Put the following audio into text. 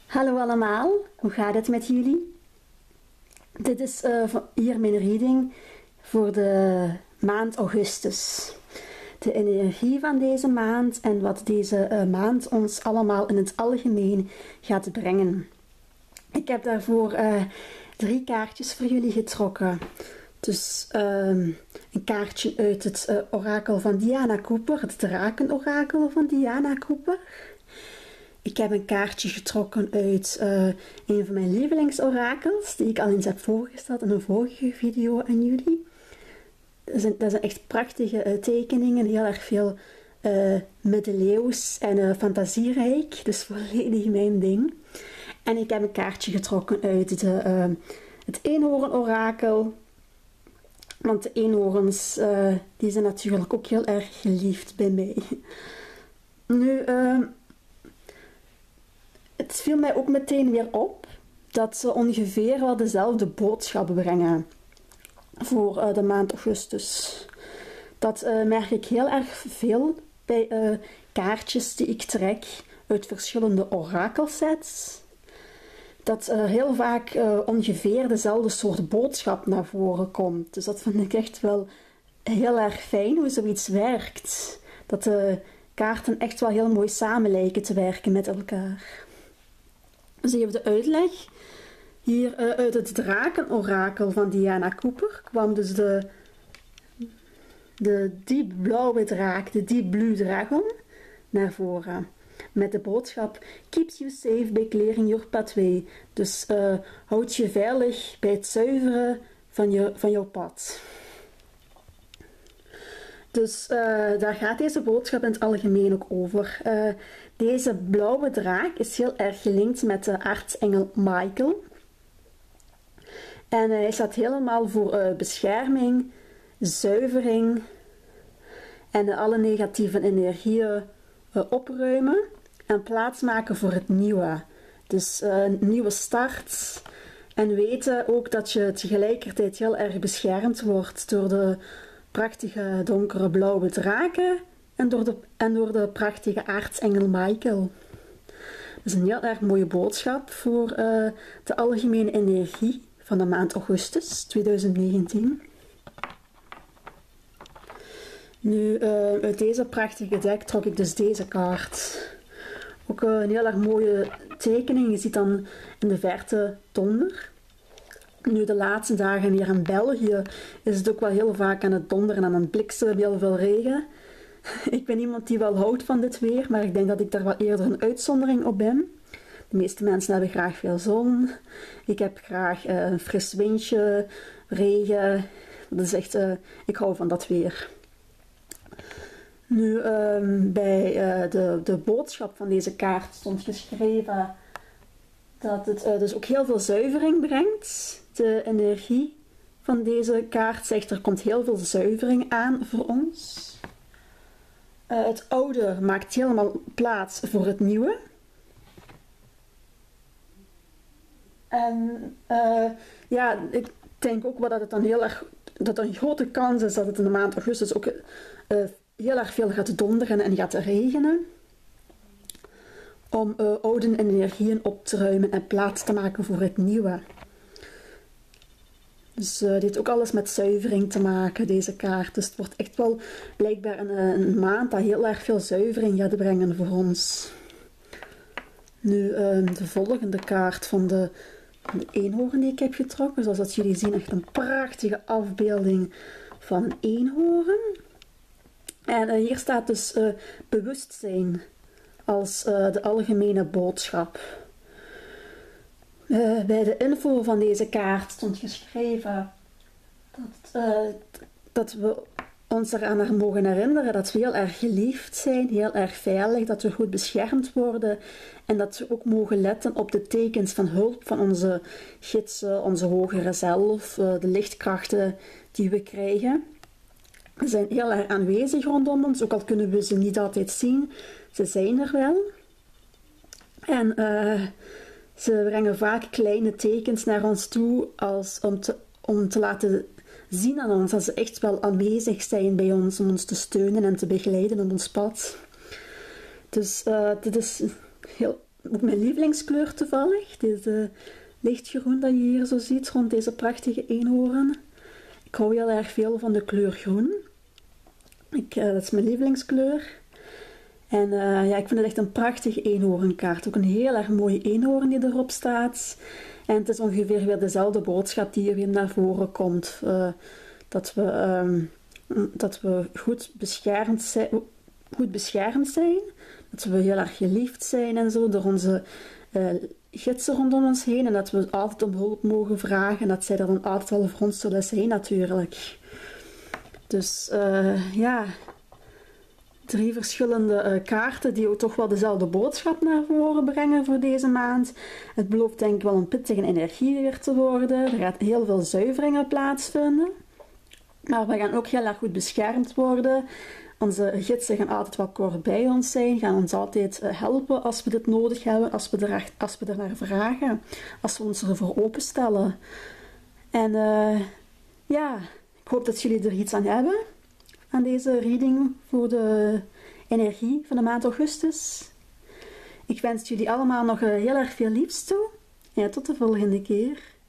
Hallo allemaal, hoe gaat het met jullie? Dit is hier mijn reading voor de maand augustus. De energie van deze maand en wat deze maand ons allemaal in het algemeen gaat brengen. Ik heb daarvoor 3 kaartjes voor jullie getrokken. Dus een kaartje uit het orakel van Diana Cooper, het drakenorakel van Diana Cooper. Ik heb een kaartje getrokken uit een van mijn lievelingsorakels, die ik al eens heb voorgesteld in een vorige video aan jullie. Dat zijn echt prachtige tekeningen, heel erg veel middeleeuws en fantasierijk, dus volledig mijn ding. En ik heb een kaartje getrokken uit het eenhoornorakel, want de eenhoorns die zijn natuurlijk ook heel erg geliefd bij mij. Nu, het viel mij ook meteen weer op dat ze ongeveer wel dezelfde boodschap brengen voor de maand augustus. Dat merk ik heel erg veel bij kaartjes die ik trek uit verschillende orakelsets. Dat heel vaak ongeveer dezelfde soort boodschap naar voren komt. Dus dat vind ik echt wel heel erg fijn hoe zoiets werkt. Dat de kaarten echt wel heel mooi samen lijken te werken met elkaar. Dus even de uitleg. Hier uit het drakenorakel van Diana Cooper kwam dus de diep blauwe draak, de Deep Blue Dragon, naar voren. Met de boodschap, keeps you safe by clearing your pathway. Dus houd je veilig bij het zuiveren van jouw pad. Dus daar gaat deze boodschap in het algemeen ook over. Deze blauwe draak is heel erg gelinkt met de aartsengel Michael. En hij staat helemaal voor bescherming, zuivering en alle negatieve energieën opruimen en plaatsmaken voor het nieuwe. Dus een nieuwe start. En weten ook dat je tegelijkertijd heel erg beschermd wordt door de prachtige donkere blauwe draken en door de prachtige aartsengel Michael. Dat is een heel erg mooie boodschap voor de algemene energie van de maand augustus 2019. Nu, uit deze prachtige deck trok ik dus deze kaart. Ook een heel erg mooie tekening. Je ziet dan in de verte donder. Nu, de laatste dagen hier in België is het ook wel heel vaak aan het donderen en aan het bliksemen, heel veel regen. Ik ben iemand die wel houdt van dit weer, maar ik denk dat ik daar wel eerder een uitzondering op ben. De meeste mensen hebben graag veel zon. Ik heb graag een fris windje, regen. Dat is echt, ik hou van dat weer. Nu, bij de boodschap van deze kaart stond geschreven dat het dus ook heel veel zuivering brengt. De energie van deze kaart zegt er komt heel veel zuivering aan voor ons. Het oude maakt helemaal plaats voor het nieuwe. En ja, ik denk ook wel dat het dan dat er een grote kans is dat het in de maand augustus ook heel erg veel gaat donderen en gaat regenen. Om oude energieën op te ruimen en plaats te maken voor het nieuwe. Dus dit heeft ook alles met zuivering te maken, deze kaart. Dus het wordt echt wel blijkbaar een maand dat heel erg veel zuivering gaat brengen voor ons. Nu de volgende kaart van de eenhoorn die ik heb getrokken. Zoals dat jullie zien, echt een prachtige afbeelding van een eenhoorn. En hier staat dus bewustzijn als de algemene boodschap. Bij de info van deze kaart stond geschreven dat we ons eraan mogen herinneren dat we heel erg geliefd zijn, heel erg veilig, dat we goed beschermd worden en dat we ook mogen letten op de tekens van hulp van onze gidsen, onze hogere zelf, de lichtkrachten die we krijgen. Ze zijn heel erg aanwezig rondom ons, ook al kunnen we ze niet altijd zien. Ze zijn er wel. En ze brengen vaak kleine tekens naar ons toe om te laten zien aan ons dat ze echt wel aanwezig zijn bij ons, om ons te steunen en te begeleiden op ons pad. Dus dit is ook mijn lievelingskleur toevallig. Deze lichtgroen dat je hier zo ziet rond deze prachtige eenhoorn. Ik hou heel erg veel van de kleur groen. Dat is mijn lievelingskleur. En ja, ik vind het echt een prachtige eenhoornkaart. Ook een heel erg mooie eenhoorn die erop staat. En het is ongeveer weer dezelfde boodschap die hier weer naar voren komt. Dat we goed beschermd zijn. Dat we heel erg geliefd zijn en zo door onze gidsen rondom ons heen. En dat we altijd om hulp mogen vragen. En dat zij er dan altijd wel voor ons zullen zijn natuurlijk. Dus ja, 3 verschillende kaarten die ook toch wel dezelfde boodschap naar voren brengen voor deze maand. Het belooft denk ik wel een pittige energie weer te worden. Er gaat heel veel zuiveringen plaatsvinden. Maar we gaan ook heel erg goed beschermd worden. Onze gidsen gaan altijd wel kort bij ons zijn, gaan ons altijd helpen als we dit nodig hebben, als we er naar vragen, als we ons ervoor openstellen. En ja, ik hoop dat jullie er iets aan hebben, aan deze reading voor de energie van de maand augustus. Ik wens jullie allemaal nog heel erg veel liefs toe. En tot de volgende keer.